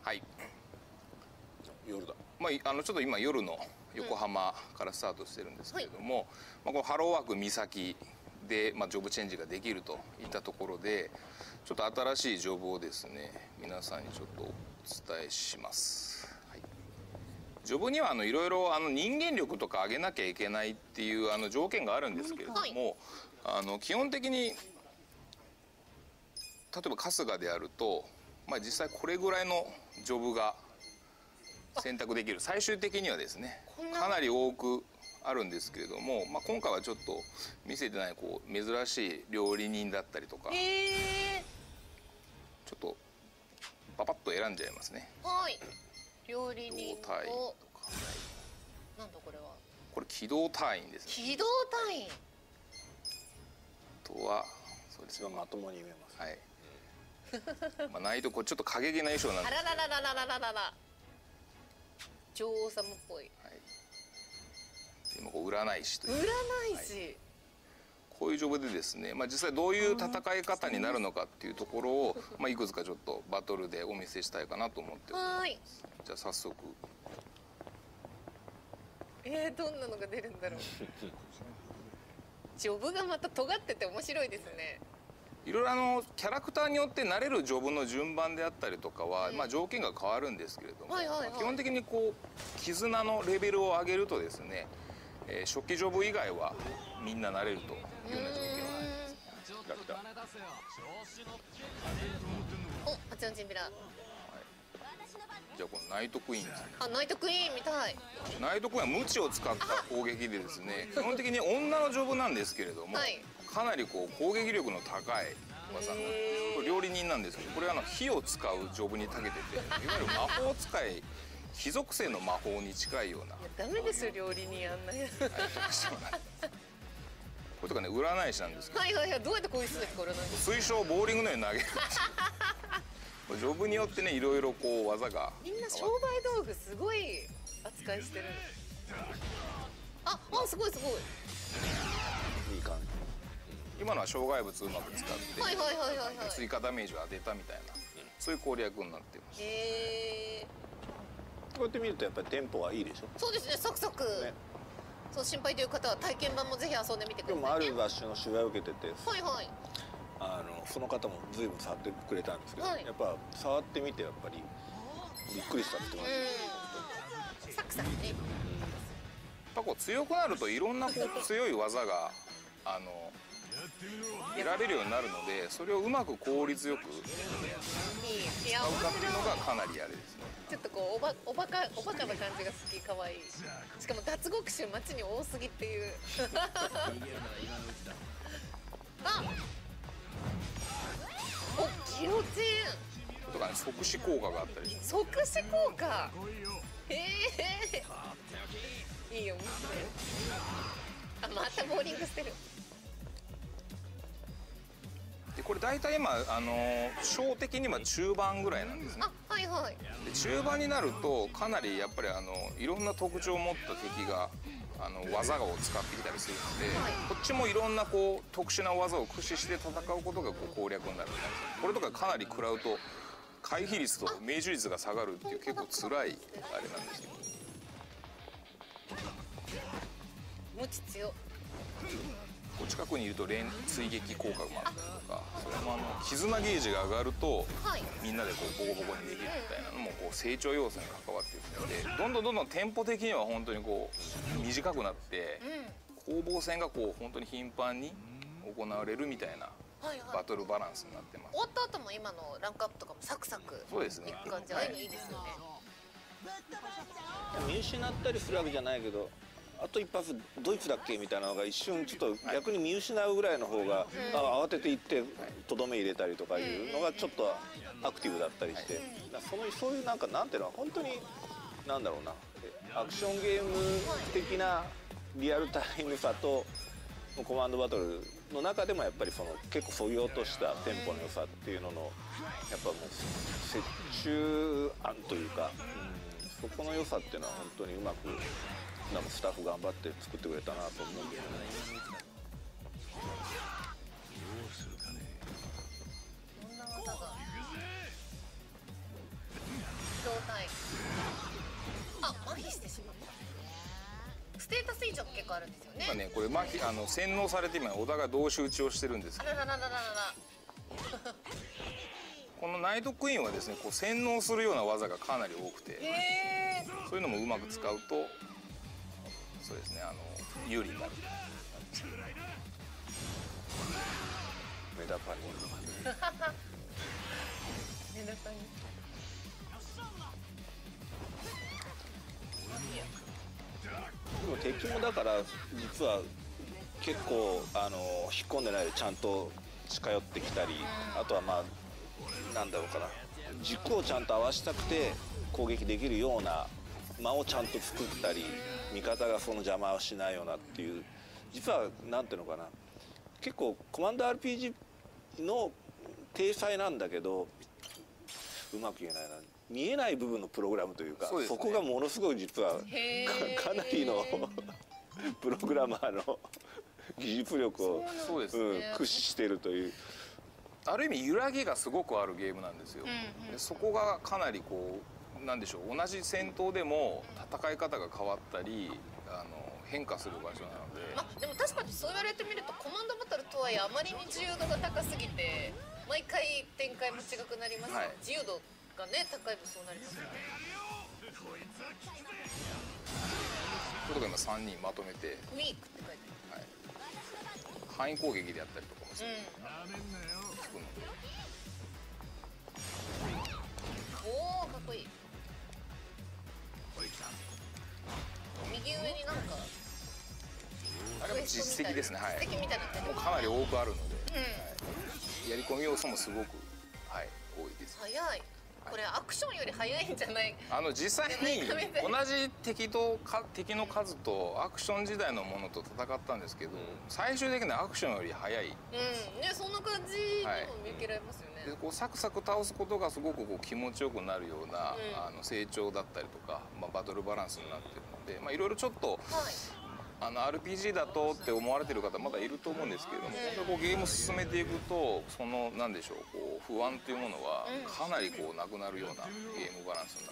はい。 夜だ。 まあ、ちょっと今夜の横浜からスタートしてるんですけれども、まあ、このハローワーク岬で、まあ、ジョブチェンジができるといったところで、ちょっと新しいジョブをですね、皆さんにちょっとお伝えします。はい、ジョブにはいろいろ人間力とか上げなきゃいけないっていう条件があるんですけれども、基本的に例えば春日であると、まあ、実際これぐらいのジョブが選択できる、最終的にはですねかなり多くあるんですけれども、まあ、今回はちょっと見せてないこう珍しい料理人だったりとか、ちょっとパパッと選んじゃいますね。 はい。料理人となんだこれは。 これ機動隊員ですね。 機動隊員。 あとはそうですね。 まともに見えます。 はい。まあないとこうちょっと過激な衣装なんですけど。 あらららららららら。女王様っぽい。 はい。今こう占い師という。 占い師。はい、 こういうジョブでですね、まあ、実際どういう戦い方になるのかっていうところを、まあ、いくつかちょっとバトルでお見せしたいかなと思っております。じゃあ早速。 どんなのが出るんだろう。ジョブがまた尖ってて面白いですね。 いろいろキャラクターによって慣れるジョブの順番であったりとかは、まあ、条件が変わるんですけれども、基本的にこう絆のレベルを上げるとですね、初期ジョブ以外はみんな慣れるというような条件があります。 お、八音チンピラ。 じゃあこのナイトクイーンですね。 あ、ナイトクイーンみたい。 ナイトクイーンはムチを使った攻撃でですね、基本的に女のジョブなんですけれども、かなりこう攻撃力の高い技、これ料理人なんですけど、これは火を使うジョブに長けてて、いわゆる魔法使い、火属性の魔法に近いような。 ダメですよ料理人あんなやつ。これとかね、占い師なんですけど。 はいはいはい。どうやってこういう人ですか、占い師。 水晶をボーリングのように投げる。ジョブによってね、いろいろこう技が。 みんな商売道具すごい扱いしてる。あ、すごいすごい。 いい感じ。 今のは障害物うまく使って、追加ダメージを当てたみたいな、そういう攻略になっています。 こうやって見るとやっぱりテンポはいいでしょ。 そうですね、サクサク。そう心配という方は体験版もぜひ遊んでみてくださいね。 でもある場所の取材を受けてて、 はいはい。 その方も随分触ってくれたんですけど、やっぱ触ってみてやっぱりびっくりしたって言ってました。 サクサクね。やっぱこう強くなるといろんなこう強い技が得られるようになるので、それをうまく効率よく使うかっていうのがかなりあれですね。 ちょっとこうおバカな感じが好き、可愛い。しかも脱獄囚街に多すぎっていう。あ、お、ギロチンとかね、即死効果があったり。 即死効果。いいよ見て。あ、またボーリングしてる。 でこれ大体今小的には中盤ぐらいなんですね。 あ、はいはい。 で中盤になるとかなりやっぱりいろんな特徴を持った敵が技を使ってきたりするので、こっちもいろんなこう特殊な技を駆使して戦うことがこう攻略になるんです。これとかかなり食らうと回避率と命中率が下がるっていう結構辛いあれなんですけど。 ムチ強。 近くにいると追撃効果もあったりとか、それも絆ゲージが上がると、みんなでこうボコボコにできるみたいなのもこう成長要素に関わっていくので、どんどんテンポ的には本当にこう短くなって、攻防戦がこう本当に頻繁に行われるみたいなバトルバランスになってます。 終わった後も今のランクアップとかもサクサクいく感じ、ああいうのいいですよね。 見失ったりするわけじゃないけど、あと一発ドイツだっけみたいなのが一瞬ちょっと逆に見失うぐらいの方が、慌てていってとどめ入れたりとかいうのがちょっとアクティブだったりして、そういうなんていうのは本当になんだろうな、アクションゲーム的なリアルタイムさとコマンドバトルの中でもやっぱり結構そぎ落としたテンポの良さっていうののやっぱもう折衷案というか、そこの良さっていうのは本当にうまくスタッフ頑張って作ってくれたなと思うんですよね。 どんな技が。 ステータス以上も結構あるんですよね。 今ねこれ洗脳されて今お互い同士打ちをしてるんですけど、 あらららららら。 このナイトクイーンはですねこう洗脳するような技がかなり多くて、 へえ。 そういうのもうまく使うとそうですね有利になる。 メダパニメダパニ。 でも敵もだから実は結構引っ込んでないでちゃんと近寄ってきたり、あとはまあなんだろうかな、軸をちゃんと合わせたくて攻撃できるような間をちゃんと作ったり、味方がその邪魔をしないようなっていう、実はなんていうのかな、結構コマンド RPG の体裁なんだけどうまく言えないな、見えない部分のプログラムというか、 そうですね、 そこがものすごい実はかなりのプログラマーの技術力をそうですね、 駆使しているという。 ある意味揺らぎがすごくあるゲームなんですよ、でそこがかなりこうなんでしょう、同じ戦闘でも戦い方が変わったり変化する場所なので、 まあでも確かにそう言われてみるとコマンドバトルとはいえあまりに自由度が高すぎて毎回展開も違くなりますよ、 はい、 自由度がね高い分そうなりますよね。 これとか今3人まとめてウィークって書いてある。 はい、範囲攻撃でやったりとかもする、つくのでおおかっこいい。右上になんかあれも実績ですね、はい、 実績みたいなのってもうかなり多くあるので、はい、やり込み要素もすごく、はい、多いです。 早い。これアクションより早いんじゃない？ 実際に同じ敵の数とアクション時代のものと戦ったんですけど、最終的にアクションより早い。 ね、そんな感じにも見受けられますよね。 でこうサクサク倒すことがすごくこう気持ちよくなるような、成長だったりとか、バトルバランスになってるので、いろいろちょっと、RPG だとって思われてる方まだいると思うんですけれども、こうゲームを進めていくとそのなんでしょう、こう不安というものはかなりこうなくなるようなゲームバランスにな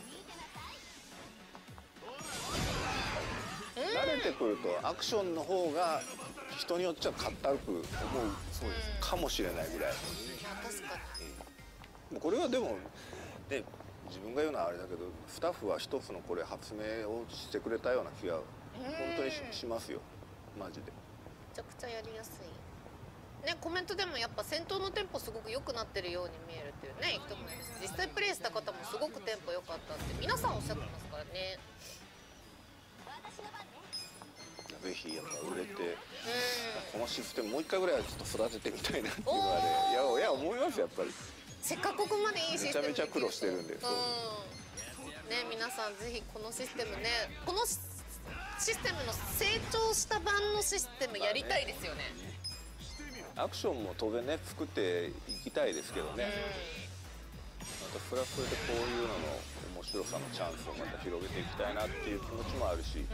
っている。 慣れてくるとアクションの方が人によっちゃかったるく思うかもしれないぐらい。 確かに。 これはでもね、自分が言うのはあれだけど、スタッフは一つのこれ発明をしてくれたような気が本当に しますよ、マジで。 めちゃくちゃやりやすいね。コメントでもやっぱ戦闘のテンポすごく良くなってるように見えるっていうね人もいるし、実際プレイした方もすごくテンポ良かったって皆さんおっしゃってますからね。 ぜひやっぱ売れて、このシステムもう一回ぐらいはちょっと育ててみたいなっていうのはね、いや思いますやっぱり。 せっかくここまでいいシステムめちゃめちゃ苦労してるんで、そうね、皆さんぜひこのシステムね、このシステムの成長した版のシステムやりたいですよね。 アクションも当然ね作っていきたいですけどね、またそれはそれでこういうのの面白さのチャンスをまた広げていきたいなっていう気持ちもあるし、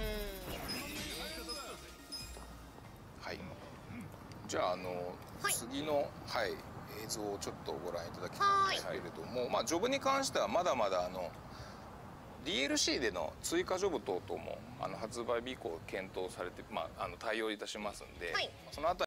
はい、じゃあ次の、映像をちょっとご覧いただきたいんですけれども、ジョブに関してはまだまだDLC での追加ジョブ等々も発売日以降検討されて、対応いたしますんで、そのあたり